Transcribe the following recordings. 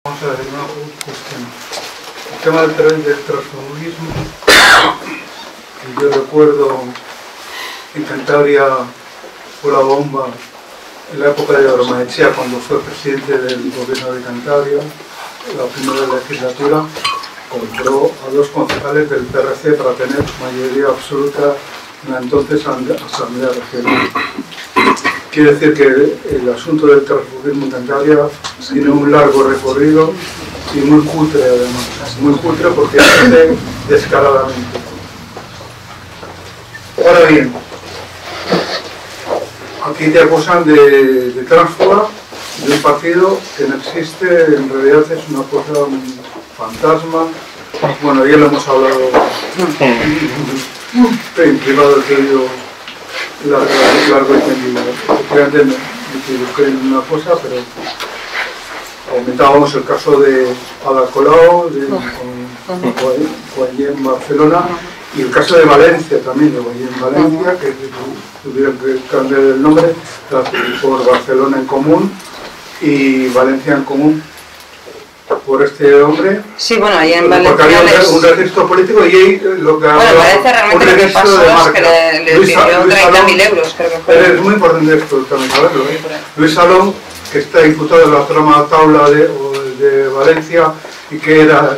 Vamos a ver una cuestión. El tema del transfugismo, yo recuerdo en Cantabria fue la bomba en la época de Ormaechea, cuando fue presidente del gobierno de Cantabria, la primera legislatura, compró a dos concejales del PRC para tener mayoría absoluta en la entonces Asamblea Regional. Quiere decir que el asunto del transfugismo en Cantabria tiene un largo recorrido y muy cutre además, muy cutre porque se hace descaradamente. Ahora bien, aquí te acusan de tránsfuga de un partido que no existe, en realidad es una cosa, un fantasma. Bueno, ya lo hemos hablado en privado, el periodo largo y tendido. Efectivamente me equivoqué en una cosa, pero aumentábamos el caso de Ada Colau, con Guayén Barcelona, y el caso de Valencia también, de Guayén Valencia, que tuvieron que cambiar el nombre por Barcelona en Común y Valencia en Común por este hombre. Sí, bueno, ahí en Valencia porque había un registro político y ahí lo que bueno, Valencia realmente lo que pasó es que le pidió 30.000 euros, creo que fue. Pero es muy importante esto también saberlo, ¿eh? Luis Salom, que está imputado en la trama Taula de Valencia y que era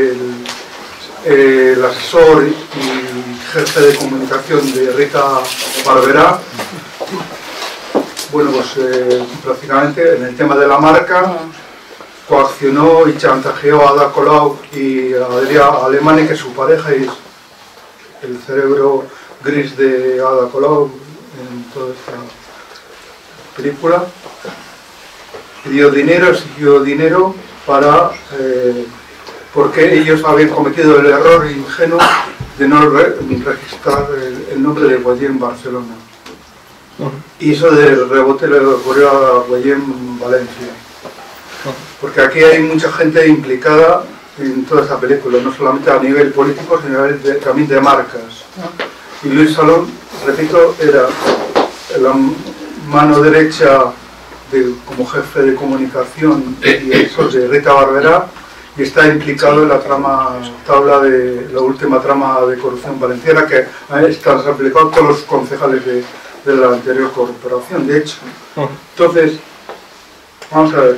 el asesor y jefe de comunicación de Rita Barberá. Bueno, pues prácticamente en el tema de la marca coaccionó y chantajeó a Ada Colau y a Adrià Alemany, que es su pareja y es el cerebro gris de Ada Colau en toda esta película. Dio dinero, exigió dinero para porque ellos habían cometido el error ingenuo de no registrar el nombre de Guayén Barcelona. Y eso del rebote le ocurrió a Guayén Valencia. Porque aquí hay mucha gente implicada en toda esta película, no solamente a nivel político, sino a nivel también de marcas. Y Luis Salom, repito, era la mano derecha como jefe de comunicación y asesor de Rita Barberá, y está implicado en la trama Taula de la última trama de corrupción valenciana, que están implicados todos los concejales de la anterior corporación, de hecho. Entonces, vamos a ver.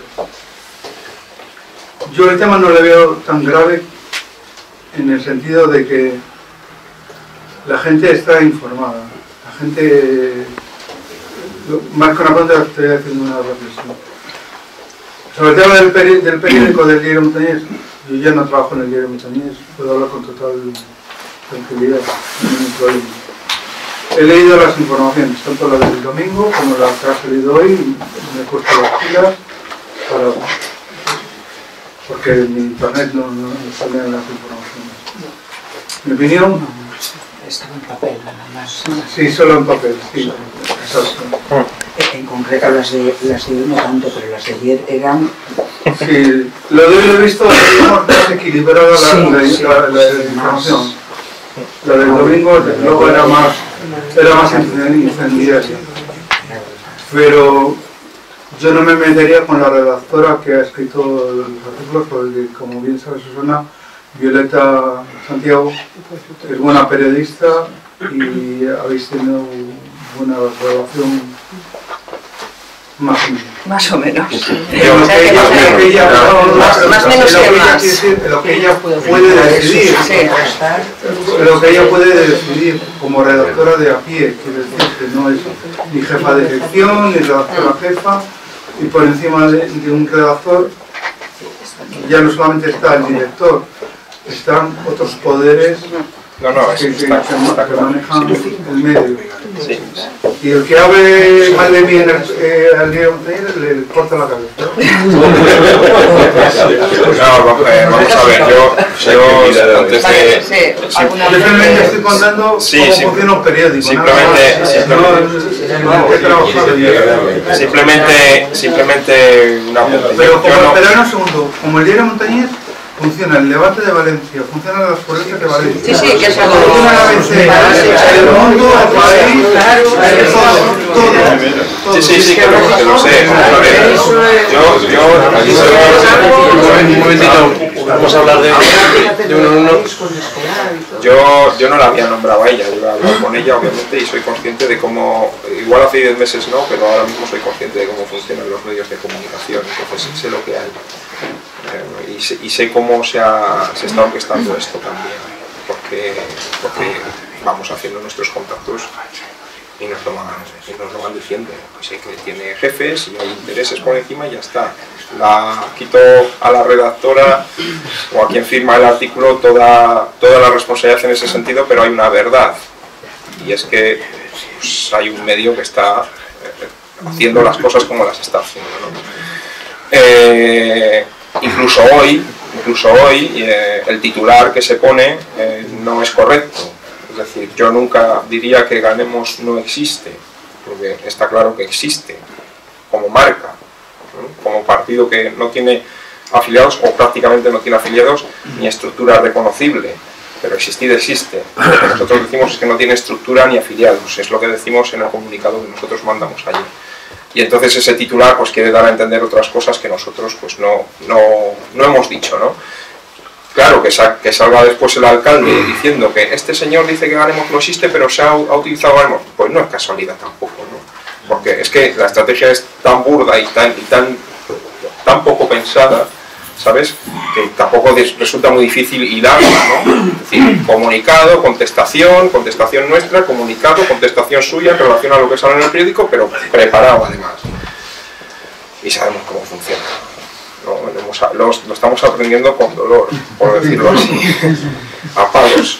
Yo el tema no le veo tan grave en el sentido de que la gente está informada, la gente... Más que una pregunta, estoy haciendo una reflexión. Sobre el tema del periódico del Diario Montañés, yo ya no trabajo en el Diario Montañés, puedo hablar con total tranquilidad, no hay ningún problema. He leído las informaciones, tanto las del domingo como las que ha salido hoy, me he puesto las pilas porque en internet no salían las informaciones. Mi opinión... Estaba en papel, nada más. Sí, solo en papel, sí. Exacto. En concreto las de hoy no tanto, pero las de ayer eran... Sí, lo de hoy lo he visto, digamos, más equilibrada la información. La del domingo luego era más incendiaria. Pero yo no me metería con la redactora que ha escrito los artículos, porque como bien sabe Susana, Violeta Santiago es buena periodista y habéis tenido buena relación más o menos. Más menos que más. Lo que ella puede decidir. Lo que ella puede decidir como redactora de a pie, quiere decir que no es ni jefa de sección, ni redactora jefa, y por encima de un redactor ya no solamente está el director, están otros poderes que manejan el medio. Sí. Y el que hable mal de mí al día le corta la cabeza. No, vamos a ver, yo antes de... Yo simplemente estoy contando cómo funciona un periódico. Simplemente una... Pero un segundo, como el Diario Montañés funciona el debate de Valencia, funcionan las políticas de Valencia. Sí, que es algo... Funciona la el mundo, el país, Sí, que lo sé. Un momentito, vamos a hablar de uno en uno. Yo no la había nombrado a ella, yo iba a hablar con ella obviamente y soy consciente de cómo, igual hace 10 meses no, pero ahora mismo soy consciente de cómo funcionan los medios de comunicación, entonces sé lo que hay. Y sé cómo se está orquestando esto también, porque vamos haciendo nuestros contactos y nos lo van diciendo. Sé que tiene jefes y hay intereses por encima y ya está. Quito a la redactora o a quien firma el artículo toda la responsabilidad en ese sentido, pero hay una verdad, y es que pues, hay un medio que está haciendo las cosas como las está haciendo, ¿no? Incluso hoy el titular que se pone no es correcto. Es decir, yo nunca diría que Ganemos no existe, porque está claro que existe como marca, ¿no? Como partido que no tiene afiliados o prácticamente no tiene afiliados ni estructura reconocible, pero existir existe. Lo que nosotros decimos es que no tiene estructura ni afiliados, es lo que decimos en el comunicado que nosotros mandamos ayer. Y entonces ese titular pues quiere dar a entender otras cosas que nosotros pues no hemos dicho, ¿no? Claro, que salga después el alcalde diciendo que este señor dice que Ganemos no existe, pero se ha utilizado Ganemos. Pues no es casualidad tampoco, ¿no? Porque es que la estrategia es tan burda y tan poco pensada, ¿sabes? Que tampoco resulta muy difícil hilarla, ¿no? Es decir, comunicado, contestación nuestra, comunicado, contestación suya en relación a lo que sale en el periódico, pero preparado además. Y sabemos cómo funciona. Lo estamos aprendiendo con dolor, por decirlo así, a palos.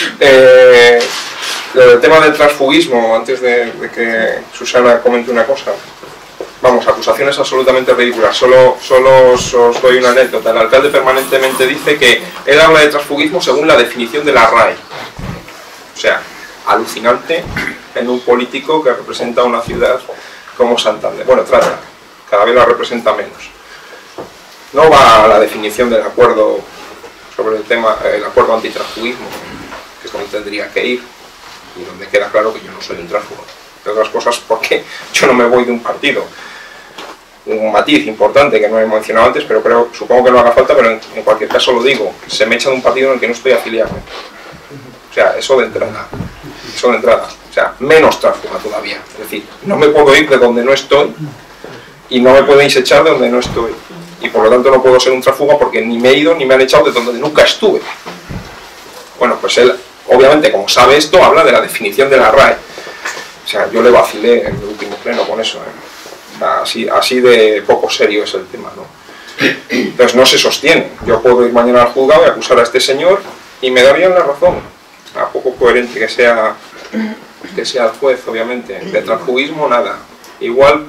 El tema del transfugismo, antes de que Susana comente una cosa. Vamos, acusaciones absolutamente ridículas. Solo os doy una anécdota. El alcalde permanentemente dice que él habla de transfugismo según la definición de la RAE. O sea, alucinante en un político que representa una ciudad como Santander. Bueno, cada vez la representa menos. No va a la definición del acuerdo sobre el acuerdo antitransfugismo, que es donde tendría que ir, y donde queda claro que yo no soy un tránsfugo. De otras cosas, porque yo no me voy de un partido. Un matiz importante que no he mencionado antes, pero supongo que no haga falta, pero en cualquier caso lo digo, se me echa de un partido en el que no estoy afiliado. O sea, eso de entrada. O sea, menos tránsfuga todavía. Es decir, no me puedo ir de donde no estoy y no me podéis echar de donde no estoy. Y por lo tanto no puedo ser un tránsfuga porque ni me he ido ni me han echado de donde nunca estuve. Bueno, pues él, obviamente, como sabe esto, habla de la definición de la RAE. O sea, yo le vacilé en el último pleno con eso, así de poco serio es el tema, ¿no? Entonces no se sostiene. Yo puedo ir mañana al juzgado y acusar a este señor y me darían la razón. A poco coherente que sea el juez, obviamente. De transfugismo, nada. Igual,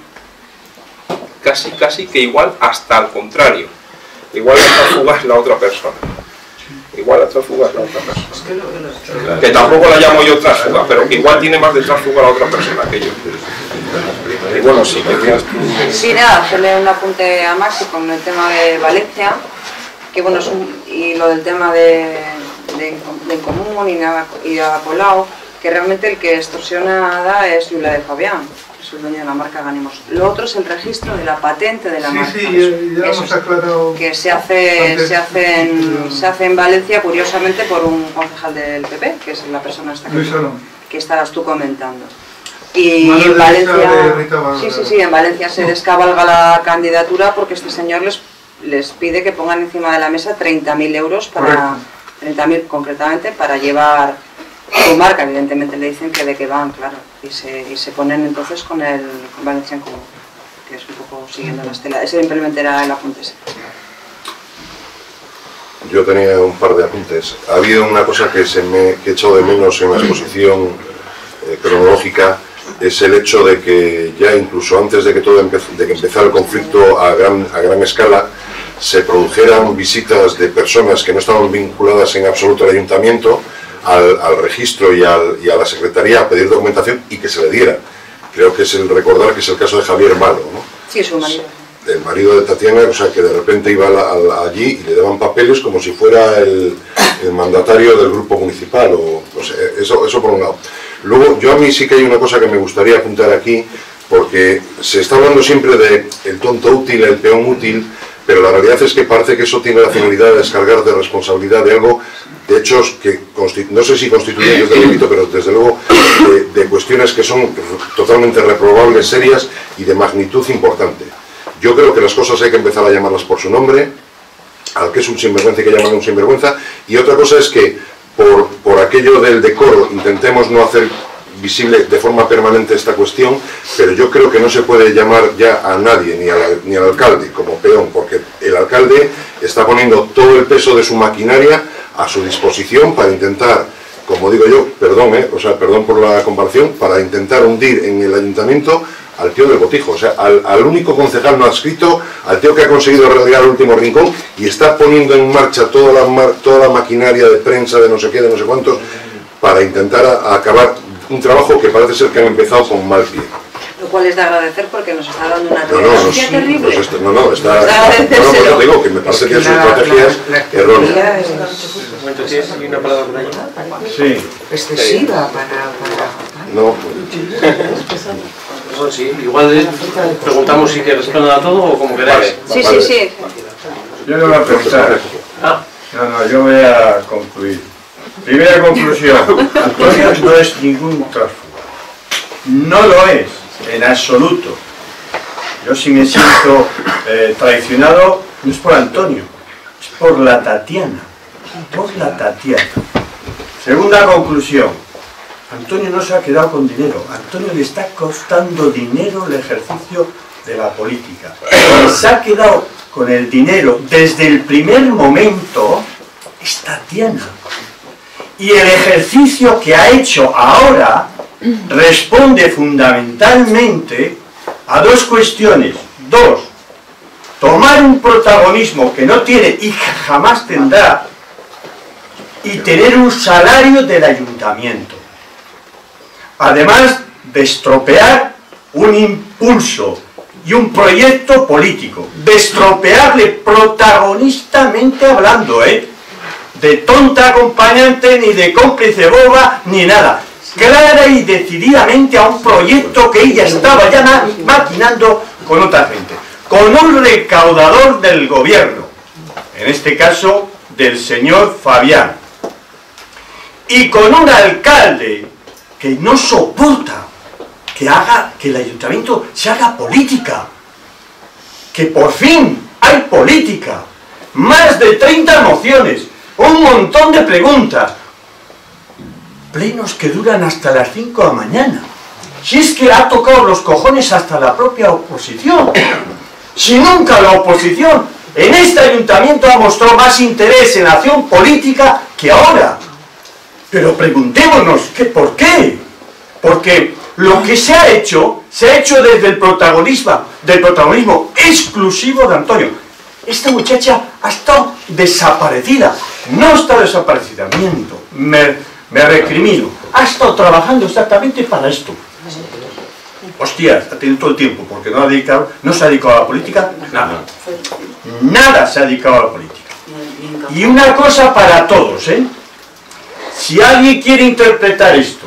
casi que igual hasta al contrario. Igual la transfuga es la otra persona. Que tampoco la llamo yo transfuga, pero que igual tiene más de transfuga la otra persona que yo. Y bueno, sí, que quieras tú. Sí, nada, hacerle un apunte a Maxi con el tema de Valencia, que bueno, y lo del tema de Incomún y de Ada Colau, que realmente el que extorsiona a Ada es Yula de Fabián, que es el dueño de la marca Ganemos. Lo otro es el registro de la patente de la marca. Sí, ya hemos aclarado. Que se hace en Valencia, curiosamente, por un concejal del PP, que es la persona esta que estabas tú comentando. Y en Valencia, en Valencia se descabalga la candidatura porque este señor les pide que pongan encima de la mesa 30.000 euros para 30.000 concretamente para llevar su marca. Evidentemente le dicen que de qué van, claro, y se ponen entonces con Valencia en Común, que es un poco siguiendo la estela. Ese simplemente era el apunte. Yo tenía un par de apuntes. Ha habido una cosa que he echado de menos en la exposición cronológica, es el hecho de que ya incluso antes de que empezara el conflicto a gran escala, se produjeran visitas de personas que no estaban vinculadas en absoluto al ayuntamiento, al registro y a la secretaría a pedir documentación y que se le diera. Creo que es el recordar que es el caso de Javier Malo, ¿no? Sí, su marido. El marido de Tatiana, o sea, que de repente iba allí y le daban papeles como si fuera el mandatario del grupo municipal, o sea, eso por un lado. Luego, yo a mí sí que hay una cosa que me gustaría apuntar aquí, porque se está hablando siempre de el tonto útil, el peón útil, pero la realidad es que parece que eso tiene la finalidad de descargar de responsabilidad de algo, de hechos que, no sé si constituyentes del delito, pero desde luego de cuestiones que son totalmente reprobables, serias y de magnitud importante. Yo creo que las cosas hay que empezar a llamarlas por su nombre, al que es un sinvergüenza hay que llamarle un sinvergüenza, y otra cosa es que por aquello del decoro intentemos no hacer visible de forma permanente esta cuestión, pero yo creo que no se puede llamar ya a nadie, ni al alcalde como peón, porque el alcalde está poniendo todo el peso de su maquinaria a su disposición para intentar, como digo yo, perdón por la comparación, para intentar hundir en el ayuntamiento al tío del botijo, o sea, al único concejal no adscrito, al tío que ha conseguido relegar el último rincón y está poniendo en marcha toda la maquinaria de prensa, de no sé qué, de no sé cuántos, para intentar acabar un trabajo que parece ser que han empezado con mal pie. Lo cual es de agradecer porque nos está dando una relevancia terrible. Yo digo que me parece que su estrategia es errónea. ¿Y una palabra por ahí? Sí. Excesiva para... No, Pues sí, igual preguntamos si que respondan a todo o como queráis. Sí. Yo no voy a preguntar. No, yo voy a concluir. Primera conclusión, Antonio no es ningún tránsfuga. No lo es, en absoluto. Yo si me siento traicionado, no es por Antonio, es por la Tatiana. Por la Tatiana. Segunda conclusión, Antonio no se ha quedado con dinero. Antonio le está costando dinero el ejercicio de la política. Se ha quedado con el dinero desde el primer momento es Tatiana. Y el ejercicio que ha hecho ahora responde fundamentalmente a dos cuestiones. Dos, tomar un protagonismo que no tiene y jamás tendrá, y tener un salario del ayuntamiento. Además de estropear un impulso y un proyecto político. De estropearle protagonistamente hablando, de tonta acompañante, ni de cómplice boba, ni nada. Clara y decididamente a un proyecto que ella estaba ya maquinando con otra gente. Con un recaudador del gobierno, en este caso del señor Fabián. Y con un alcalde que no soporta que el ayuntamiento se haga política. Que por fin hay política. Más de 30 mociones. Un montón de preguntas. Plenos que duran hasta las 5 de la mañana. Si es que ha tocado los cojones hasta la propia oposición. Si nunca la oposición en este ayuntamiento ha mostrado más interés en la acción política que ahora. Pero preguntémonos, ¿por qué? Porque lo que se ha hecho desde el protagonismo exclusivo de Antonio. Esta muchacha ha estado desaparecida. No está desaparecida, miento, me recrimino. Ha estado trabajando exactamente para esto. Hostias, ha tenido todo el tiempo, porque no se ha dedicado a la política, nada. Nada se ha dedicado a la política. Y una cosa para todos, si alguien quiere interpretar esto,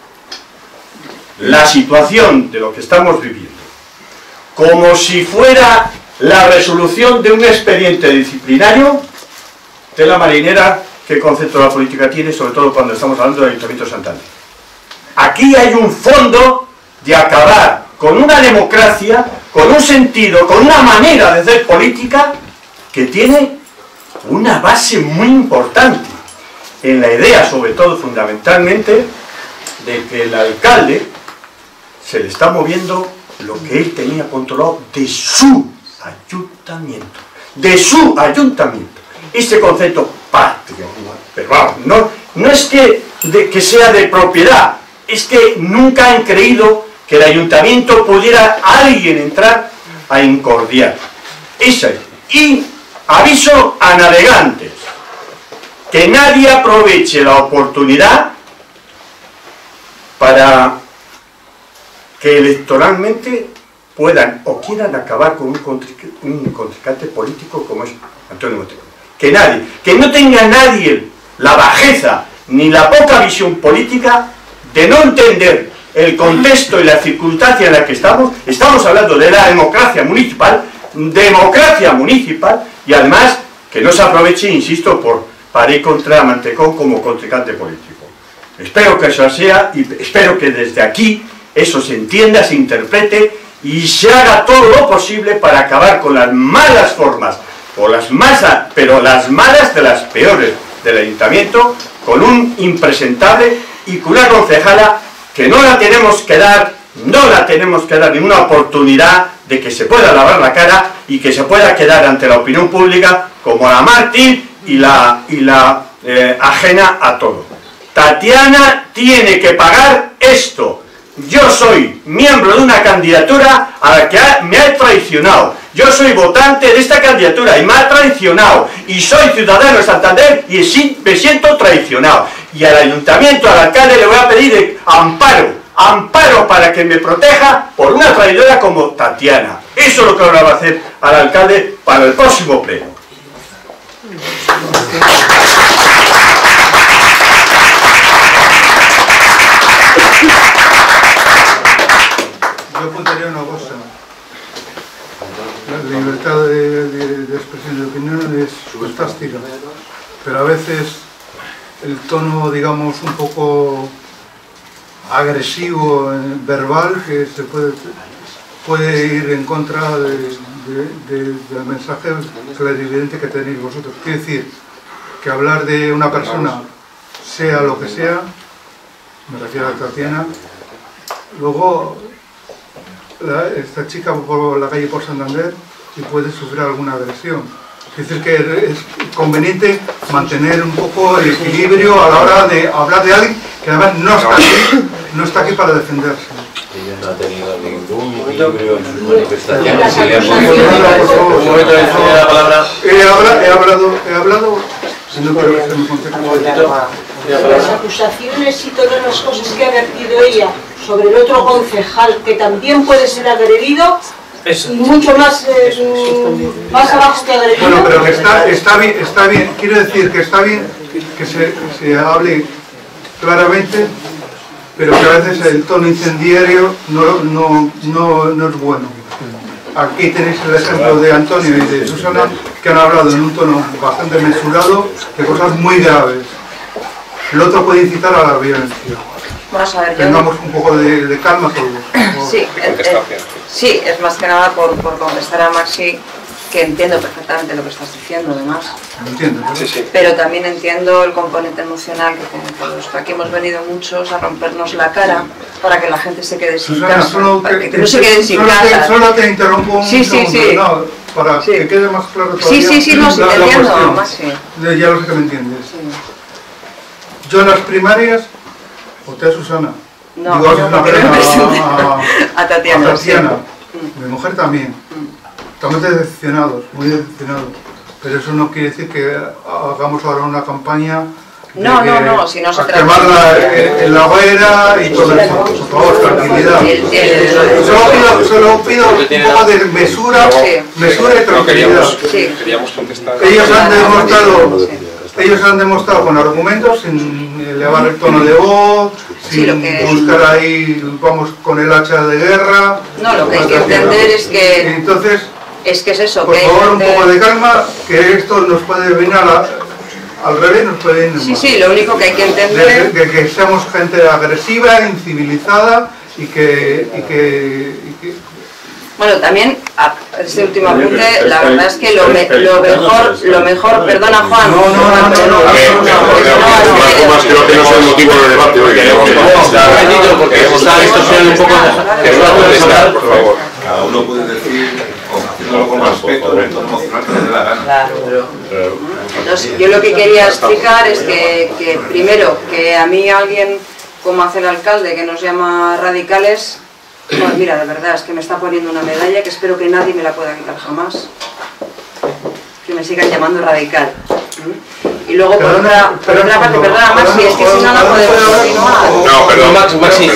la situación de lo que estamos viviendo, como si fuera la resolución de un expediente disciplinario, de la marinera, qué concepto de la política tiene, sobre todo cuando estamos hablando del Ayuntamiento de Santander. Aquí hay un fondo de acabar con una democracia, con un sentido, con una manera de hacer política que tiene una base muy importante en la idea, sobre todo fundamentalmente, de que el alcalde se le está moviendo lo que él tenía controlado de su ayuntamiento. De su ayuntamiento. Este concepto patrio, pero vamos, no es que sea de propiedad, es que nunca han creído que el ayuntamiento pudiera alguien entrar a incordiar. Esa es. Y aviso a navegantes, que nadie aproveche la oportunidad para que electoralmente puedan o quieran acabar con un contrincante político como es Antonio Montenegro. Que nadie, que no tenga nadie la bajeza ni la poca visión política de no entender el contexto y la circunstancia en la que estamos hablando de la democracia municipal, y además que no se aproveche, insisto, para ir contra Mantecón como contrincante político. Espero que eso sea, y espero que desde aquí eso se entienda, se interprete y se haga todo lo posible para acabar con las malas formas, pero las malas de las peores del ayuntamiento, con un impresentable y con una concejala que no la tenemos que dar ninguna oportunidad de que se pueda lavar la cara y que se pueda quedar ante la opinión pública como la mártir y la ajena a todo. Tatiana tiene que pagar esto. Yo soy miembro de una candidatura a la que me ha traicionado. Yo soy votante de esta candidatura y me ha traicionado. Y soy ciudadano de Santander y me siento traicionado. Y al ayuntamiento, al alcalde, le voy a pedir amparo para que me proteja por una traidora como Tatiana. Eso es lo que ahora va a hacer al alcalde para el próximo pleno. Yo apuntaría una cosa. La libertad de expresión de opinión es fantástica, pero a veces el tono, digamos, un poco agresivo, verbal, que se puede ir en contra del mensaje clarividente que tenéis vosotros. Quiero decir, que hablar de una persona, sea lo que sea, me refiero a Tatiana, luego esta chica por la calle por Santander y puede sufrir alguna agresión. Es decir, que es conveniente mantener un poco el equilibrio a la hora de hablar de alguien que además no está aquí para defenderse. Ella no ha tenido ningún equilibrio en sus manifestaciones. He hablado, si no quiero que se me conteste. Las acusaciones y todas las cosas que ha vertido ella sobre el otro concejal, que también puede ser agredido, y mucho más abajo que agredido. Bueno, pero que está bien, quiero decir que está bien que se hable claramente, pero que a veces el tono incendiario no es bueno. Aquí tenéis el ejemplo de Antonio y de Susana, que han hablado en un tono bastante mesurado de cosas muy graves. El otro puede incitar a la violencia. Vamos a ver, tengamos un poco de calma todos. Sí, es más que nada por contestar a Maxi, que entiendo perfectamente lo que estás diciendo, además. Entiendo, ¿no? Sí. Pero también entiendo el componente emocional que tienen todos. Aquí hemos venido muchos a rompernos la cara para que la gente se quede sin casa. Para que no se queden sin casa. Solo te interrumpo un segundo. No, para que quede más claro todavía. Sí, no, sí, te entiendo, Maxi. Ya lo sé que me entiendes. Sí. Yo en las primarias voté a Susana. No, digo, a Tatiana. Sí. Mi mujer también. Estamos decepcionados, muy decepcionados. Pero eso no quiere decir que hagamos ahora una campaña. No, si no se trata quemarla en la hoguera y todo eso. Por favor, tranquilidad. Solo pido un poco de mesura y tranquilidad. Queríamos contestar. Ellos han demostrado con argumentos, sin elevar el tono de voz, sin buscar ahí, vamos con el hacha de guerra. No, lo que hay que entender es que... Entonces, es eso, por favor, un poco de calma, que esto nos puede venir al revés, nos puede venir. Sí, lo único que hay que entender... Que seamos gente agresiva, incivilizada y que Bueno, también, este último apunte, la verdad es que lo mejor, perdona Juan. No, creo que no es el motivo de debate hoy. Porque está distorsionando un poco. Por favor. Cada uno puede decir, haciéndolo con respeto, el tono emocional que le dé la gana. Entonces, yo lo que quería explicar es que primero, que a mí alguien, como hace el alcalde, que nos llama radicales, bueno, mira, de verdad, es que me está poniendo una medalla que espero que nadie me la pueda quitar jamás. Que me sigan llamando radical. Y luego, por otra parte, perdona, Maxi, es que si no, no podemos continuar. No, perdón. Maxi,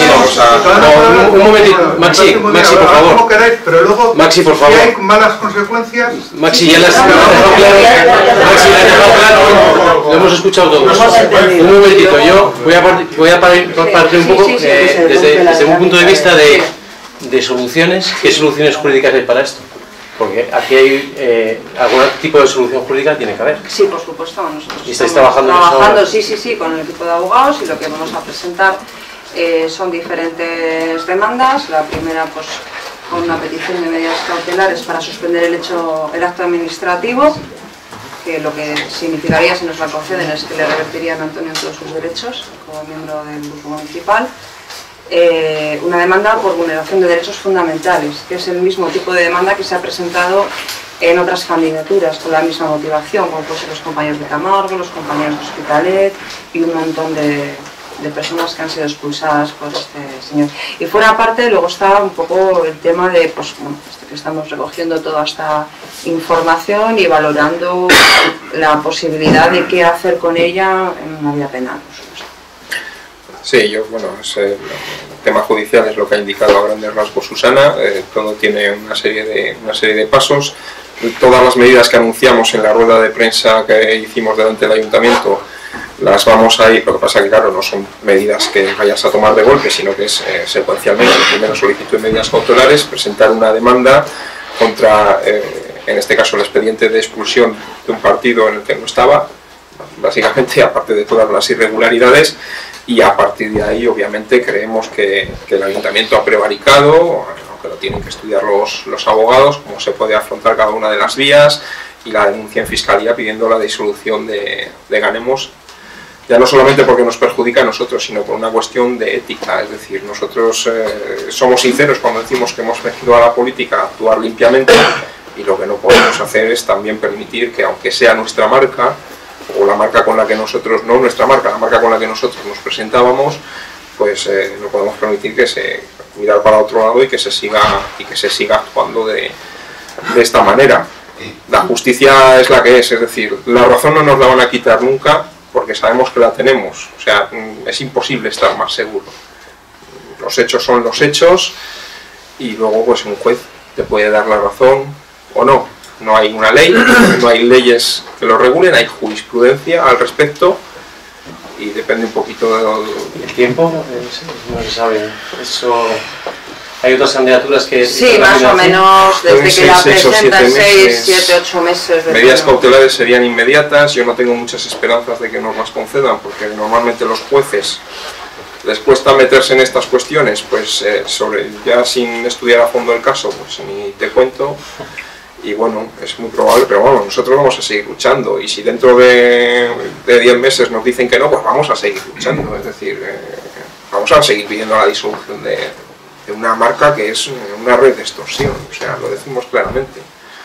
un momentito. Maxi, por favor. Como queráis, pero luego, Maxi, por favor. si hay malas consecuencias... Maxi, ya las has dejado claro. Maxi, la has dejado claro. Lo hemos escuchado todos. Un momentito, yo voy a partir un poco desde un punto de vista de soluciones. ¿Qué soluciones jurídicas hay para esto? Porque aquí hay algún tipo de solución jurídica tiene que haber. Sí, por supuesto. Nosotros ¿Y estáis trabajando sí, con el equipo de abogados, y lo que vamos a presentar son diferentes demandas. La primera, pues, con una petición de medidas cautelares para suspender el acto administrativo, que lo que significaría, si nos la conceden, es que le revertirían a Antonio todos sus derechos como miembro del grupo municipal. Una demanda por vulneración de derechos fundamentales, que es el mismo tipo de demanda que se ha presentado en otras candidaturas con la misma motivación, como pueden ser los compañeros de Camargo, los compañeros de Hospitalet y un montón de personas que han sido expulsadas por este señor. Y fuera aparte, luego está un poco el tema de, pues, bueno, que estamos recogiendo toda esta información y valorando la posibilidad de qué hacer con ella en una vía penal, por supuesto. Sí, el tema judicial es lo que ha indicado a grandes rasgos Susana. Todo tiene una serie de pasos. Todas las medidas que anunciamos en la rueda de prensa que hicimos delante del ayuntamiento las vamos a ir. Lo que pasa que, claro, no son medidas que vayas a tomar de golpe, sino que es secuencialmente. Primero, solicitud de medidas cautelares, presentar una demanda contra, en este caso, el expediente de expulsión de un partido en el que no estaba, básicamente, aparte de todas las irregularidades. Y a partir de ahí, obviamente, creemos que el ayuntamiento ha prevaricado, aunque lo tienen que estudiar los abogados, cómo se puede afrontar cada una de las vías, y la denuncia en fiscalía pidiendo la disolución de Ganemos, ya no solamente porque nos perjudica a nosotros, sino por una cuestión de ética. Es decir, nosotros somos sinceros cuando decimos que hemos venido a la política a actuar limpiamente, y lo que no podemos hacer es también permitir que, aunque sea nuestra marca, o la marca con la que nosotros, no nuestra marca, la marca con la que nosotros nos presentábamos, pues no podemos permitir que se mirar para otro lado y que se siga actuando de esta manera. La justicia es la que es decir, la razón no nos la van a quitar nunca, porque sabemos que la tenemos. O sea, es imposible estar más seguro. Los hechos son los hechos, y luego, pues, un juez te puede dar la razón o no. No hay una ley, no hay leyes que lo regulen, hay jurisprudencia al respecto, y depende un poquito del tiempo. No se sabe. Eso. Hay otras candidaturas que... Sí, más o menos, desde que la presentan 6, 7, 8 meses. Medidas cautelares serían inmediatas. Yo no tengo muchas esperanzas de que nos las concedan, porque normalmente los jueces les cuesta meterse en estas cuestiones, pues ya sin estudiar a fondo el caso, pues ni te cuento. Y bueno, es muy probable, pero bueno, nosotros vamos a seguir luchando, y si dentro de 10 meses nos dicen que no, pues vamos a seguir luchando. Es decir, vamos a seguir pidiendo la disolución de una marca que es una red de extorsión. O sea, lo decimos claramente.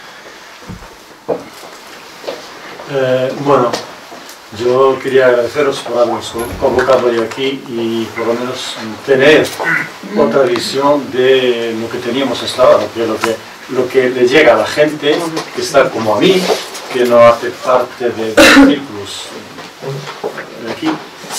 Bueno, yo quería agradeceros por habernos convocado hoy aquí y por lo menos tener otra visión de lo que teníamos hasta ahora, lo que le llega a la gente que está como a mí, que no hace parte de los círculos de aquí,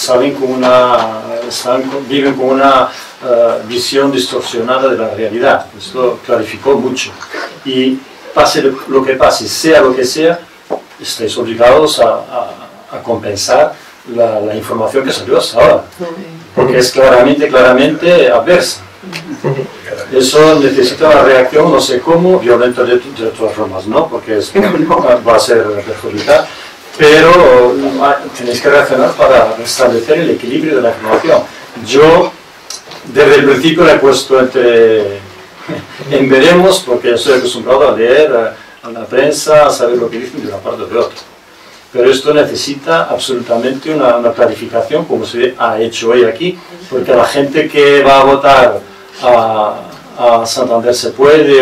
viven con una visión distorsionada de la realidad. Esto clarificó mucho. Y pase lo que pase, sea lo que sea, estáis obligados a compensar la información que salió hasta ahora, porque es claramente adversa. Eso necesita una reacción, no sé cómo, violenta de todas formas, ¿no? Porque va a ser perjudicial, pero tenéis que reaccionar para restablecer el equilibrio de la información. Yo, desde el principio, le he puesto en veremos, porque estoy acostumbrado a leer a la prensa, a saber lo que dicen de una parte o de otra. Pero esto necesita absolutamente una clarificación, como se ha hecho hoy aquí, porque la gente que va a votar a Santander se puede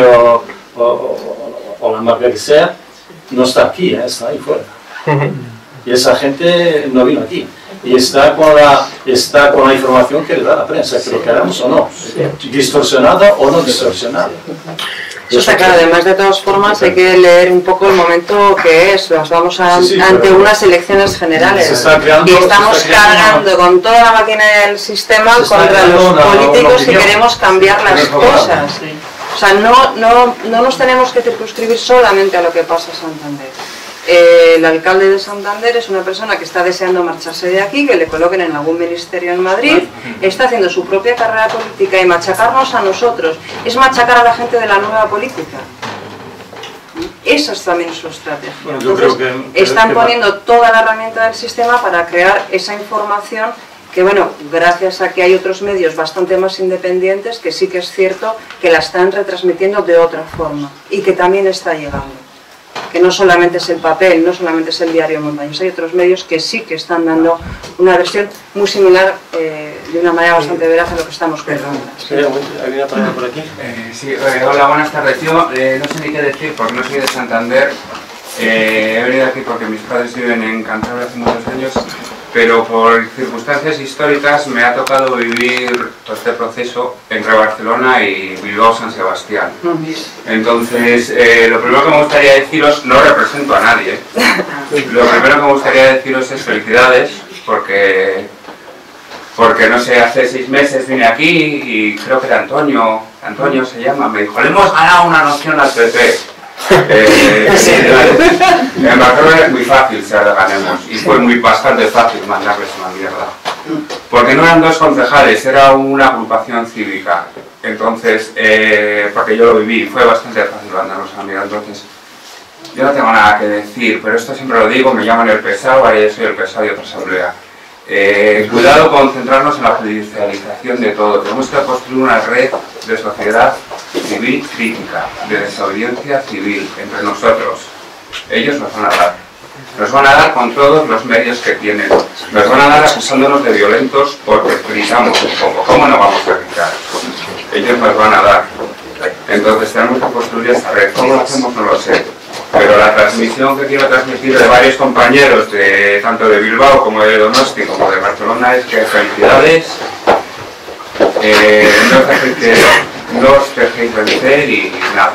o la marca que sea, no está aquí, está ahí fuera. Y esa gente no vino aquí. Y está con la información que le da la prensa, que lo queramos o no, distorsionada o no distorsionada. Eso está claro, además de todas formas hay que leer un poco el momento que es, vamos ante unas elecciones generales y estamos cargando con toda la máquina del sistema contra los políticos que queremos cambiar las cosas. O sea, no nos tenemos que circunscribir solamente a lo que pasa en Santander. El alcalde de Santander es una persona que está deseando marcharse de aquí, que le coloquen en algún ministerio en Madrid, está haciendo su propia carrera política, y machacarnos a nosotros es machacar a la gente de la nueva política. Esa es también su estrategia. Entonces, están poniendo toda la herramienta del sistema para crear esa información que, bueno, gracias a que hay otros medios bastante más independientes, que sí que es cierto que la están retransmitiendo de otra forma y que también está llegando. Que no solamente es el papel, no solamente es el diario Montañés, hay otros medios que sí que están dando una versión muy similar, de una manera bastante veraz a lo que estamos contando. ¿Hay una palabra por aquí? Sí, hola, buenas tardes. Yo no sé ni qué decir porque no soy de Santander. He venido aquí porque mis padres viven en Cantabria hace muchos años, pero por circunstancias históricas me ha tocado vivir todo este proceso entre Barcelona y Bilbao-San Sebastián. Entonces, lo primero que me gustaría deciros, no represento a nadie, lo primero que me gustaría deciros es felicidades, porque no sé, hace 6 meses vine aquí y creo que era Antonio se llama, me dijo, le hemos ganado una noción al PP. En Barcelona es muy fácil si ahora ganemos, y fue bastante fácil mandarles una mierda, porque no eran 2 concejales, era una agrupación cívica. Entonces, porque yo lo viví, fue bastante fácil mandarnos una mierda. Entonces, yo no tengo nada que decir, pero esto siempre lo digo, me llaman el pesado, ahora yo soy el pesado de otra asamblea. Cuidado con centrarnos en la judicialización de todo. Tenemos que construir una red de sociedad civil crítica, de desobediencia civil entre nosotros. Ellos nos van a dar. Nos van a dar con todos los medios que tienen. Nos van a dar acusándonos de violentos porque gritamos un poco. ¿Cómo no vamos a gritar? Ellos nos van a dar. Entonces tenemos que construir esta red. ¿Cómo lo hacemos? No lo sé. Pero la transmisión que quiero transmitir de varios compañeros, tanto de Bilbao como de Donosti como de Barcelona, es que felicidades, no os dejéis vencer y nada.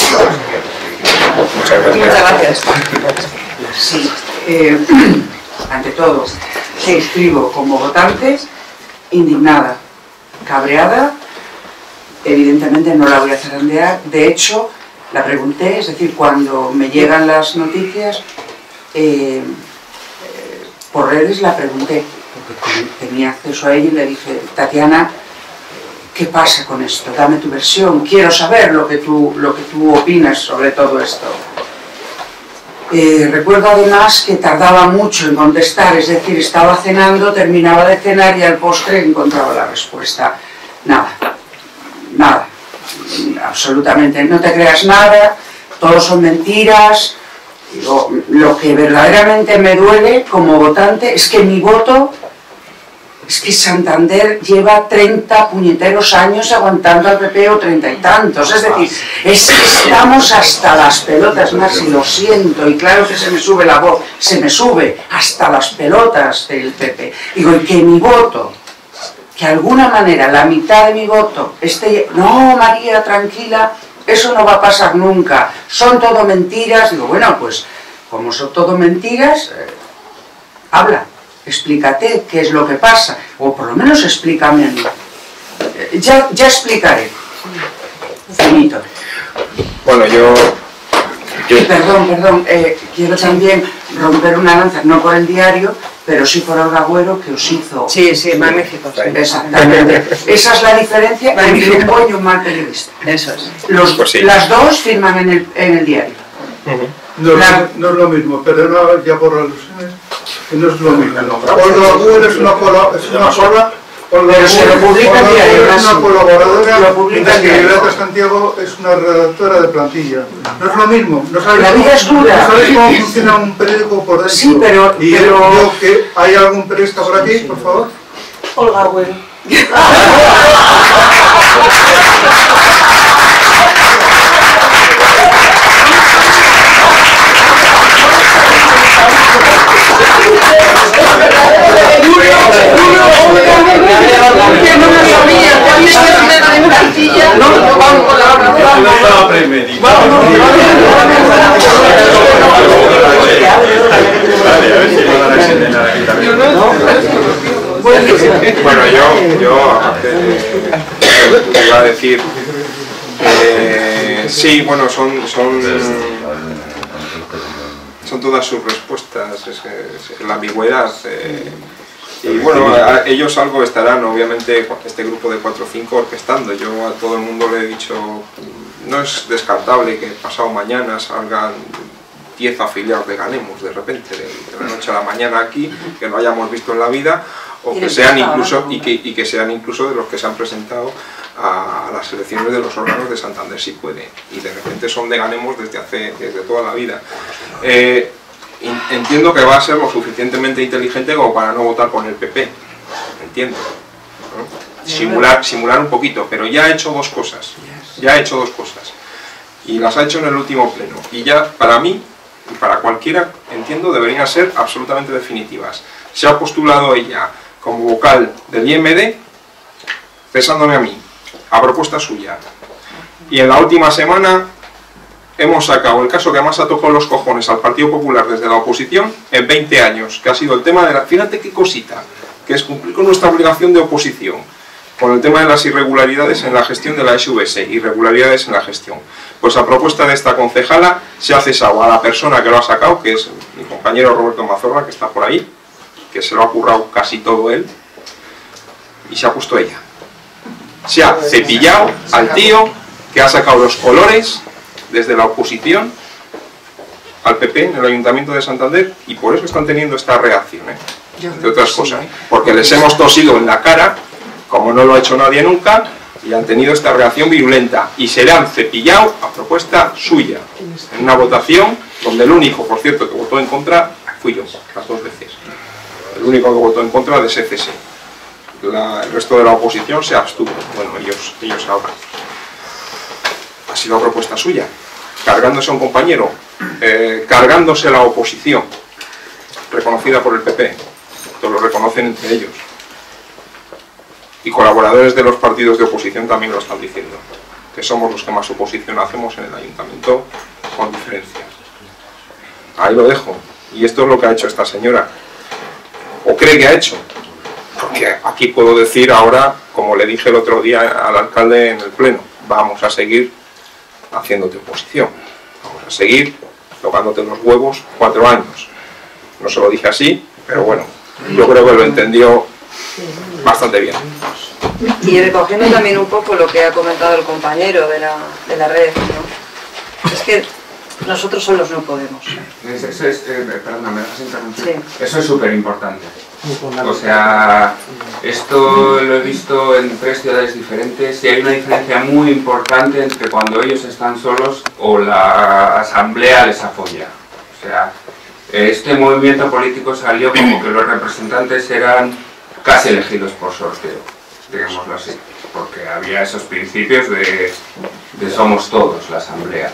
Muchas gracias. Sí, ante todo, suscribo como votante, indignada, cabreada, evidentemente no la voy a zarandear, de hecho, la pregunté, es decir, cuando me llegan las noticias, por redes la pregunté, porque tenía acceso a ella y le dije, Tatiana, ¿qué pasa con esto? Dame tu versión, quiero saber lo que tú opinas sobre todo esto. Recuerdo además que tardaba mucho en contestar, es decir, estaba cenando, terminaba de cenar y al postre encontraba la respuesta. Nada, absolutamente, no te creas nada, todo son mentiras. Lo que verdaderamente me duele como votante es que mi voto, es que Santander lleva 30 puñeteros años aguantando al PP o 30 y tantos, es decir, estamos hasta las pelotas, más y lo siento, y claro que se me sube la voz, se me sube hasta las pelotas del PP. Digo, y que mi voto, que de alguna manera la mitad de mi voto esté, no María, tranquila, eso no va a pasar nunca, son todo mentiras. Digo, bueno, pues como son todo mentiras, habla, explícate qué es lo que pasa, o por lo menos explícame a mí. Ya explicaré. Finito. Bueno, yo... Perdón, quiero también romper una lanza, no por el diario, pero sí por el Agüero, que os hizo... Sí, magnífico. Sí. Exactamente. Esa es la diferencia entre un buen y un mal periodista. Eso es. Las dos firman en el diario. No es lo mismo, perdona ya por alusiones, que no es lo mismo. Olga Agüero es una cola... Pero se lo publica el diario. Es una colaboradora, mientras que Violeta Santiago es una redactora de plantilla. No es lo mismo. No sabes la vida es dura. No sabes cómo funciona un periódico por dentro. Sí, pero... ¿Hay algún periodista por aquí, por favor? Olga Agüero. yo aparte iba a decir, sí, bueno, son todas sus respuestas, es la ambigüedad. Y bueno, ellos algo estarán, obviamente, este grupo de 4 o 5 orquestando. Yo a todo el mundo le he dicho, no es descartable que pasado mañana salgan 10 afiliados de Ganemos de repente, de la noche a la mañana aquí, que no hayamos visto en la vida, o que sean incluso, y que sean incluso de los que se han presentado a las elecciones de los órganos de Santander, si puede, y de repente son de Ganemos desde toda la vida. Entiendo que va a ser lo suficientemente inteligente como para no votar con el PP, entiendo, ¿no? Simular un poquito, pero ya ha hecho dos cosas, y las ha hecho en el último pleno, y ya para mí y para cualquiera, entiendo, deberían ser absolutamente definitivas. Se ha postulado ella como vocal del IMD, cesándome a mí, a propuesta suya, y en la última semana hemos sacado el caso que más ha tocado los cojones al Partido Popular desde la oposición en 20 años, que ha sido el tema de la... Fíjate qué cosita, que es cumplir con nuestra obligación de oposición, con el tema de las irregularidades en la gestión de la SVS, irregularidades en la gestión. Pues a propuesta de esta concejala se ha cesado a la persona que lo ha sacado, que es mi compañero Roberto Mazorra, que está por ahí, que se lo ha currado casi todo él, y se ha puesto ella. Se ha cepillado al tío que ha sacado los colores desde la oposición al PP en el Ayuntamiento de Santander, y por eso están teniendo esta reacción, entre otras cosas, porque les hemos tosido en la cara, como no lo ha hecho nadie nunca, y han tenido esta reacción virulenta, y se le han cepillado a propuesta suya, en una votación donde el único, por cierto, que votó en contra fui yo, las 2 veces, el único que votó en contra de ese cese. El resto de la oposición se abstuvo, bueno, ellos ahora. Ha sido propuesta suya, cargándose a un compañero, cargándose la oposición, reconocida por el PP, todos lo reconocen entre ellos, y colaboradores de los partidos de oposición también lo están diciendo, que somos los que más oposición hacemos en el Ayuntamiento, con diferencia. Ahí lo dejo, y esto es lo que ha hecho esta señora, o cree que ha hecho, porque aquí puedo decir ahora, como le dije el otro día al alcalde en el pleno, vamos a seguir haciéndote oposición, vamos a seguir tocándote los huevos 4 años. No se lo dije así, pero bueno, yo creo que lo entendió bastante bien. Y recogiendo también un poco lo que ha comentado el compañero de la red, ¿no? Es que nosotros solos no podemos. Eso es, perdona, ¿me dejas interrumpir? Sí. Eso es súper importante. O sea, esto lo he visto en 3 ciudades diferentes y hay una diferencia muy importante entre cuando ellos están solos o la asamblea les apoya. O sea, este movimiento político salió como que los representantes eran casi elegidos por sorteo, digámoslo así, porque había esos principios de somos todos la asamblea.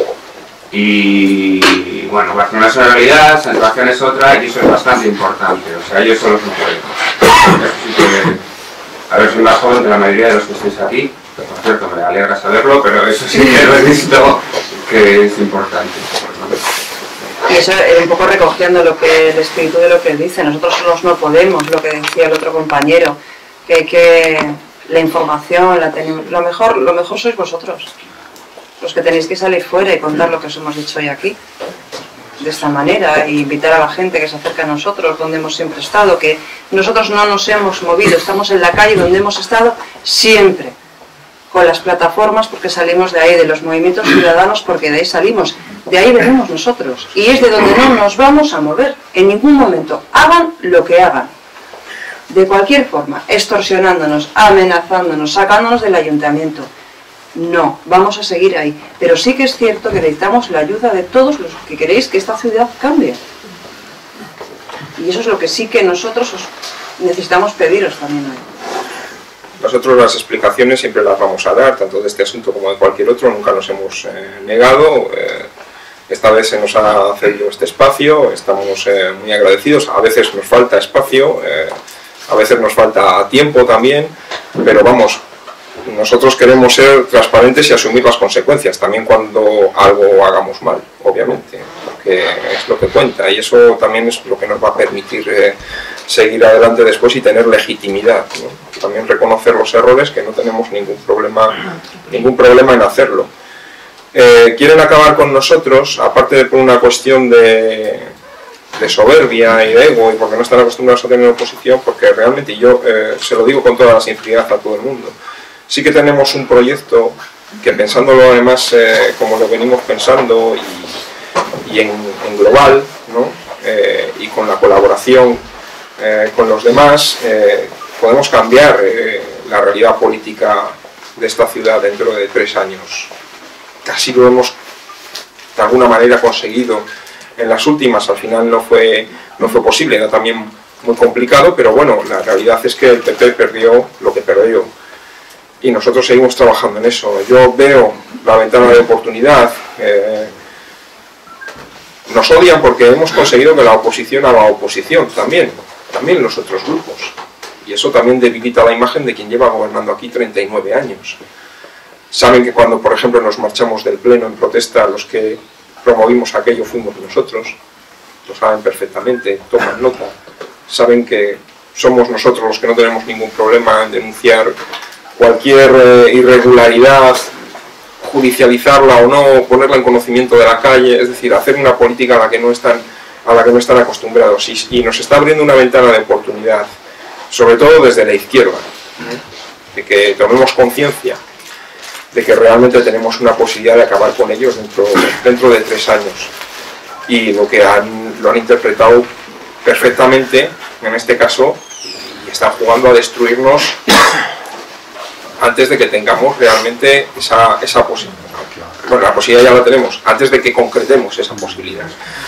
Y bueno, Barcelona es una realidad, San Sebastián es otra, y eso es bastante importante, o sea, ellos solos no pueden. Eso sí que, a ver, soy más joven que la mayoría de los que estáis aquí, que por cierto me alegra saberlo, pero eso sí que lo he visto que es importante. Y eso un poco recogiendo el espíritu de lo que él dice, nosotros solos no podemos, lo que decía el otro compañero, que la información la tenemos, lo mejor sois vosotros, los que tenéis que salir fuera y contar lo que os hemos dicho hoy aquí, de esta manera, e invitar a la gente que se acerque a nosotros, donde hemos siempre estado, que nosotros no nos hemos movido, estamos en la calle donde hemos estado siempre, con las plataformas, porque salimos de ahí, de los movimientos ciudadanos, porque de ahí salimos, de ahí venimos nosotros, y es de donde no nos vamos a mover, en ningún momento, hagan lo que hagan, de cualquier forma, extorsionándonos, amenazándonos, sacándonos del ayuntamiento. No, vamos a seguir ahí, pero sí que es cierto que necesitamos la ayuda de todos los que queréis que esta ciudad cambie. Y eso es lo que sí que nosotros necesitamos pediros también hoy. Nosotros las explicaciones siempre las vamos a dar, tanto de este asunto como de cualquier otro, nunca nos hemos negado. Esta vez se nos ha cedido este espacio, estamos muy agradecidos, a veces nos falta espacio, a veces nos falta tiempo también, pero vamos, nosotros queremos ser transparentes y asumir las consecuencias, también cuando algo hagamos mal, obviamente, porque que cuenta, y eso también es lo que nos va a permitir seguir adelante después y tener legitimidad, ¿no? También reconocer los errores, que no tenemos ningún problema en hacerlo. Quieren acabar con nosotros, aparte de por una cuestión de soberbia y de ego, y porque no están acostumbrados a tener oposición, porque realmente yo se lo digo con toda la sinceridad a todo el mundo. Sí que tenemos un proyecto que, pensándolo además como lo venimos pensando y en global, ¿no? Y con la colaboración con los demás, podemos cambiar la realidad política de esta ciudad dentro de 3 años. Casi lo hemos de alguna manera conseguido en las últimas. Al final no fue posible, era también muy complicado, pero bueno, la realidad es que el PP perdió lo que perdió y nosotros seguimos trabajando en eso. Yo veo la ventana de oportunidad. Nos odian porque hemos conseguido que la oposición haga oposición también los otros grupos, y eso también debilita la imagen de quien lleva gobernando aquí 39 años. Saben que cuando, por ejemplo, nos marchamos del pleno en protesta, los que promovimos aquello fuimos nosotros, lo saben perfectamente, toman nota, saben que somos nosotros los que no tenemos ningún problema en denunciar cualquier irregularidad, judicializarla o no, ponerla en conocimiento de la calle, es decir, hacer una política a la que no están acostumbrados, y nos está abriendo una ventana de oportunidad, sobre todo desde la izquierda, de que tomemos conciencia de que realmente tenemos una posibilidad de acabar con ellos dentro de 3 años, y lo han interpretado perfectamente en este caso, y están jugando a destruirnos antes de que tengamos realmente esa posibilidad. Bueno, la posibilidad ya la tenemos, antes de que concretemos esa posibilidad.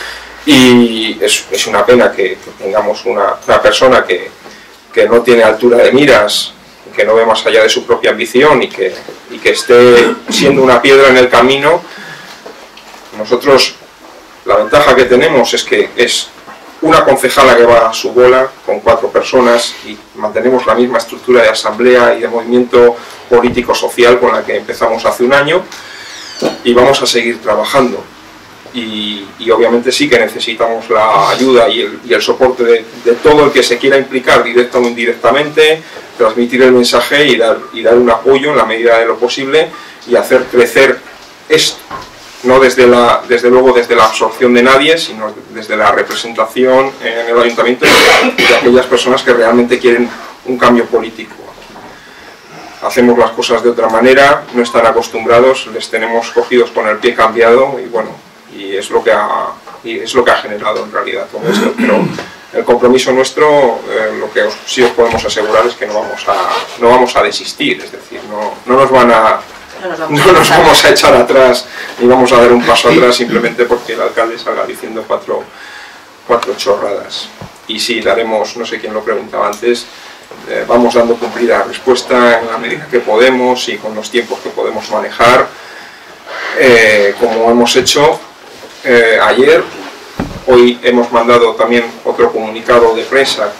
Y es una pena que tengamos una persona que no tiene altura de miras, que no ve más allá de su propia ambición y que esté siendo una piedra en el camino. Nosotros, la ventaja que tenemos es que es una concejala que va a su bola con 4 personas y mantenemos la misma estructura de asamblea y de movimiento político-social con la que empezamos hace un año, y vamos a seguir trabajando. Y obviamente sí que necesitamos la ayuda y el soporte de todo el que se quiera implicar, directa o indirectamente, transmitir el mensaje y dar un apoyo en la medida de lo posible y hacer crecer esto, no desde luego desde la absorción de nadie, sino desde la representación en el ayuntamiento de aquellas personas que realmente quieren un cambio político. Hacemos las cosas de otra manera, no están acostumbrados, les tenemos cogidos con el pie cambiado, y bueno, y es lo que ha generado en realidad todo esto. Pero el compromiso nuestro, lo que sí os podemos asegurar es que no vamos a desistir, es decir, no nos vamos a echar atrás ni vamos a dar un paso atrás simplemente porque el alcalde salga diciendo cuatro chorradas. Y sí, daremos, no sé quién lo preguntaba antes, vamos dando cumplida respuesta en la medida que podemos y con los tiempos que podemos manejar, como hemos hecho ayer. Hoy hemos mandado también otro comunicado de prensa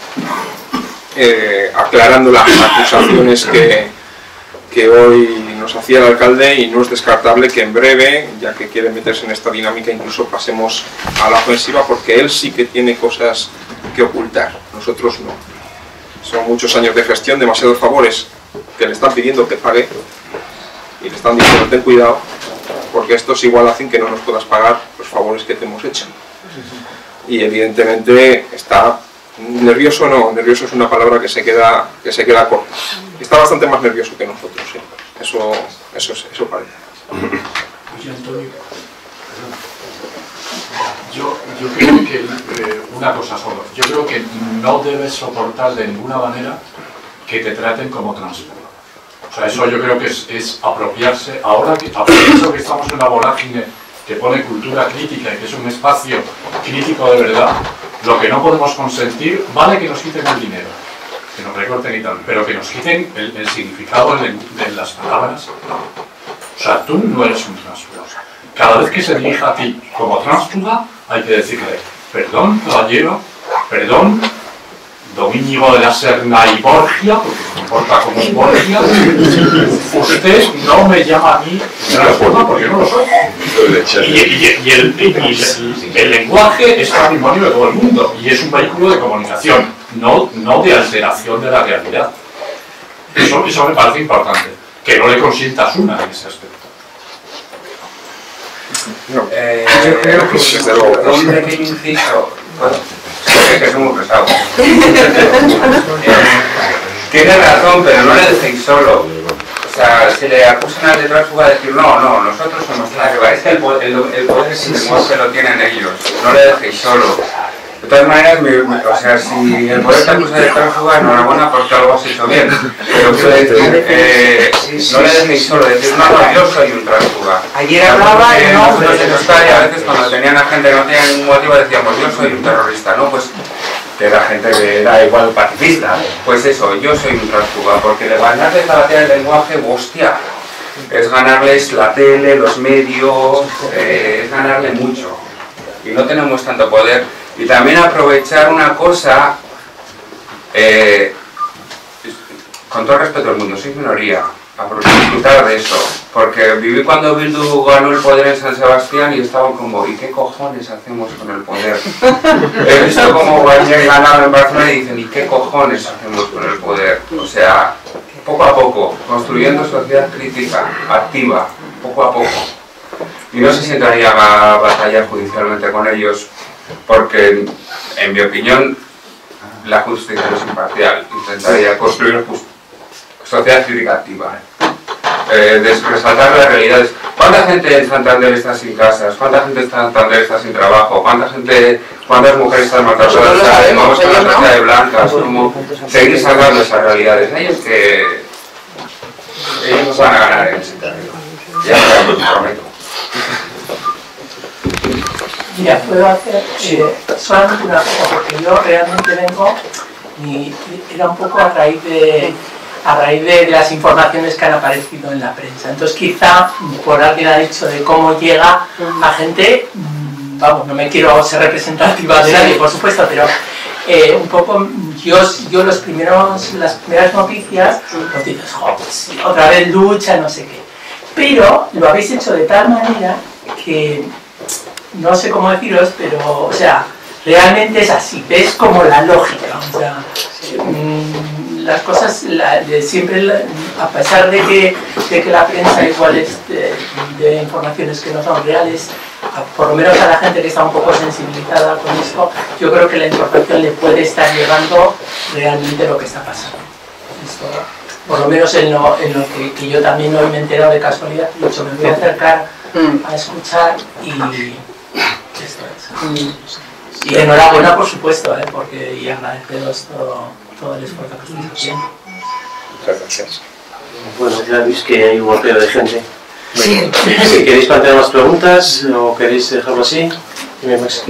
aclarando las acusaciones que hoy nos hacía el alcalde, y no es descartable que en breve, ya que quiere meterse en esta dinámica, incluso pasemos a la ofensiva, porque él sí que tiene cosas que ocultar, nosotros no. Son muchos años de gestión, demasiados favores que le están pidiendo que pague, y le están diciendo ten cuidado, porque estos igual hacen que no nos puedas pagar los favores que te hemos hecho. Y evidentemente está nervioso, nervioso es una palabra que se queda corta. Está bastante más nervioso que nosotros, ¿sí? Eso parece. Oye, Antonio, yo creo que una cosa solo, yo creo que no debes soportar de ninguna manera que te traten como transfuga. O sea, eso yo creo que es apropiarse. Ahora que aprovecho que estamos en una vorágine que pone cultura crítica y que es un espacio crítico de verdad, lo que no podemos consentir, vale que nos quiten el dinero, que nos recorten y tal, pero que nos quiten el significado de las palabras. O sea, tú no eres un transfuga. Cada vez que se dirija a ti como transfuga, hay que decirle, perdón, caballero, perdón, don Íñigo de la Serna y Borgia, porque se comporta como un Borgia, usted no me llama a mí transforma porque no lo soy. Y el lenguaje es patrimonio de todo el mundo y es un vehículo de comunicación, no de alteración de la realidad. Eso me parece importante, que no le consientas una en ese aspecto. Yo creo que un pequeño inciso, que es muy pesado. Tiene razón, pero no le dejéis solo. O sea, si le acusan al de tránsfuga de decir no, nosotros somos la arriba. Es que el poder es el lenguaje lo tienen ellos. No le dejéis solo. De todas maneras, o sea, si el poder te acusa de tránsfuga, enhorabuena porque algo has hecho bien. Pero quiero decir, no le dejéis solo decir no, yo soy un tránsfuga. Ayer hablaba y no. Nosotros en Euskadi a veces cuando tenían a gente que no tenía ningún motivo decíamos yo soy un terrorista, ¿no? Pues que era gente que era igual pacifista. Pues eso, yo soy un tránsfuga, porque de ganarles la batalla del lenguaje, hostia, es ganarles la tele, los medios, es ganarle mucho. Y no tenemos tanto poder. Y también aprovechar una cosa, con todo el respeto del mundo, soy minoría, disfrutar de eso, porque viví cuando Bildu ganó el poder en San Sebastián y estaban como, ¿y qué cojones hacemos con el poder? He visto como Guanyé ganaba en Barcelona y dicen, ¿y qué cojones hacemos con el poder? O sea, poco a poco, construyendo sociedad crítica, activa, poco a poco. Y no sé si entraría a batallar judicialmente con ellos, porque, en mi opinión, la justicia no es imparcial. Intentaría construir sociedad crítica activa. Resaltar las realidades. ¿Cuánta gente en Santander está sin casas? ¿Cuánta gente en Santander está sin trabajo? ¿Cuántas mujeres están maltratadas? Vamos con la trata de blancas. ¿Cómo seguir salvando esas realidades? Ellos van a ganar en ese terreno. Ya lo prometo. Mira, puedo hacer solamente una cosa, porque yo realmente vengo y era un poco a raíz de las informaciones que han aparecido en la prensa. Entonces quizá por alguien ha dicho de cómo llega a gente, vamos, no me quiero ser representativa de nadie, por supuesto, pero un poco yo las primeras noticias, pues dices, pues, otra vez lucha, no sé qué. Pero lo habéis hecho de tal manera que no sé cómo deciros, pero, o sea, realmente es así, ves como la lógica, o sea, las cosas siempre, a pesar de que la prensa igual es de informaciones que no son reales, por lo menos a la gente que está un poco sensibilizada con esto, yo creo que la información le puede estar llegando realmente lo que está pasando. Esto, por lo menos en lo que yo también hoy me he enterado de casualidad, de hecho me voy a acercar a escuchar y esto es. Y enhorabuena, por supuesto, porque y agradeceros todo el esfuerzo que estáis haciendo. Muchas gracias. Bueno, ya veis que hay un golpeo de gente. Sí. Si queréis plantear más preguntas o queréis dejarlo así, dime, Max.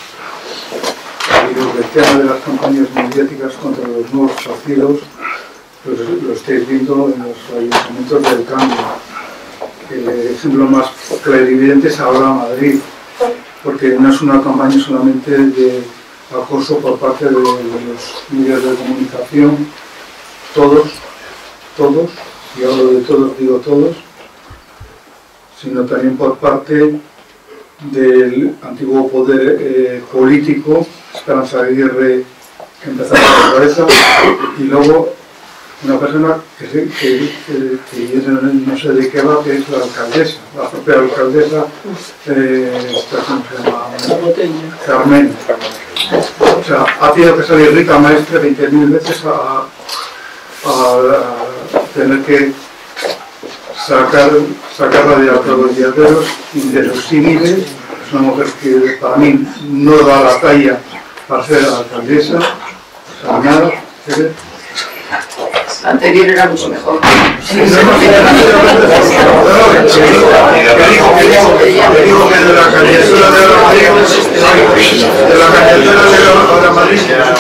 El tema de las campañas mediáticas contra los nuevos socios, pues lo estáis viendo en los ayuntamientos del cambio. El ejemplo más clarividente es ahora Madrid, porque no es una campaña solamente de acoso por parte de los medios de comunicación, todos, y hablo de todos, digo todos, sino también por parte del antiguo poder político, Esperanza Aguirre, que empezó por la cabeza, y luego una persona que no sé de qué va, que es la alcaldesa, la propia alcaldesa, ¿cómo se llama? Carmen. O sea, ha tenido que salir Rita Maestre 20.000 veces a tener que sacarla de los diaderos y de los símiles. Es una mujer que para mí no da la talla para ser alcaldesa, o sea, nada. La anterior era mucho mejor. Que dijo que de la candidatura de la Madrid,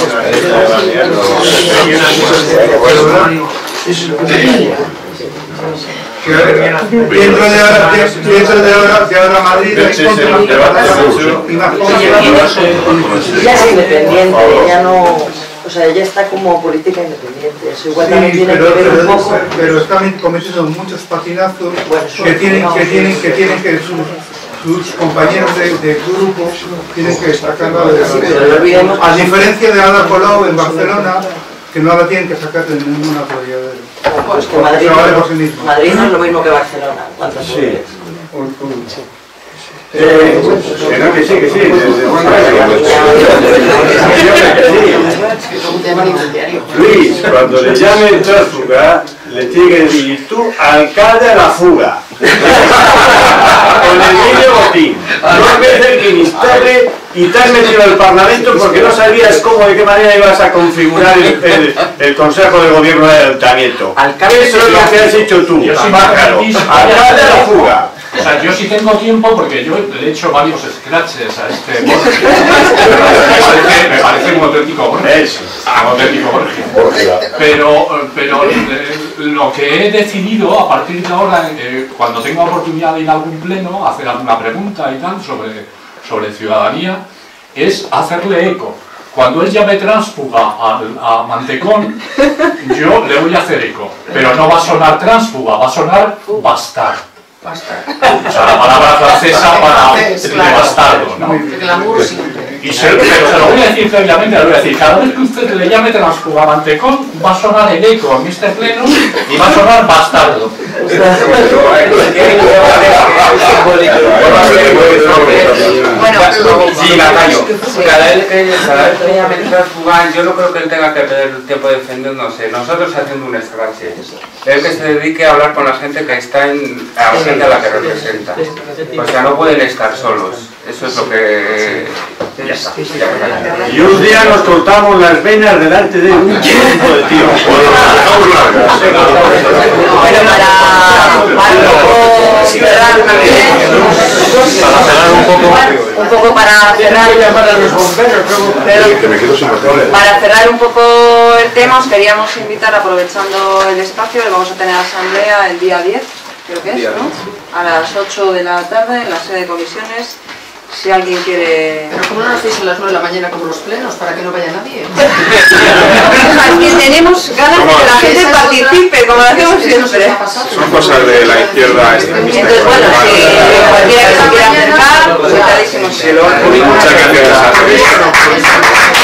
dentro de ahora Madrid ya es independiente, ya no. O sea, ella está como política independiente, eso igual también tiene que ver un poco... Pero están cometiendo muchos patinazos que tienen que sus compañeros de grupo tienen que sacarla de la... A diferencia de Ada Colau en Barcelona, que no la tienen que sacar de ninguna apoyadera. Pues que Madrid no es lo mismo que Barcelona. Sí. Que sí. Luis, cuando le llame tránsfuga, le tiene que decir, tú, alcalde a la fuga. Con el niño botín. No veces que instable y te has metido al Parlamento porque no sabías cómo, de qué manera ibas a configurar el Consejo de Gobierno del Ayuntamiento. Eso es lo que has hecho tú, pájaro. Alcalde a la fuga. O sea, yo sí tengo tiempo porque yo le he hecho varios scratches a este Borges. Me parece un auténtico Borges. Pero lo que he decidido a partir de ahora, cuando tenga oportunidad de ir a algún pleno, hacer alguna pregunta y tal sobre ciudadanía, es hacerle eco. Cuando él llame tránsfuga a Mantecón, yo le voy a hacer eco. Pero no va a sonar tránsfuga, va a sonar bastard. O sea, la palabra francesa para bastardo, ¿no? Pero se lo voy a decir previamente, le voy a decir, cada vez que usted le llame tránsfuga a Mantecón, va a sonar el eco en este pleno y va a sonar bastardo. Sí, Natalia, cada vez que llame tránsfuga, yo no creo que él tenga que perder el tiempo defendiéndose. Nosotros haciendo un scratch. Él que se dedique a hablar con la gente que está a la gente a la que representa. O sea, no pueden estar solos. Eso es lo que... Ya está. Y un día nos cortamos las venas delante de un grupo de tíos. Un poco para cerrar un poco el tema, os queríamos invitar, aprovechando el espacio, que vamos a tener asamblea el día 10, creo que es, ¿no? A las 8 de la tarde en la sede de comisiones. Si alguien quiere... Pero ¿cómo no lo hacéis a las 9 de la mañana como los plenos, para que no vaya nadie? Es que tenemos ganas de que la gente participe, como lo hacemos siempre. Son cosas de la izquierda extremista. Entonces, bueno, si cualquiera que se quiera acercar, pues invitadísimos. Muchas gracias.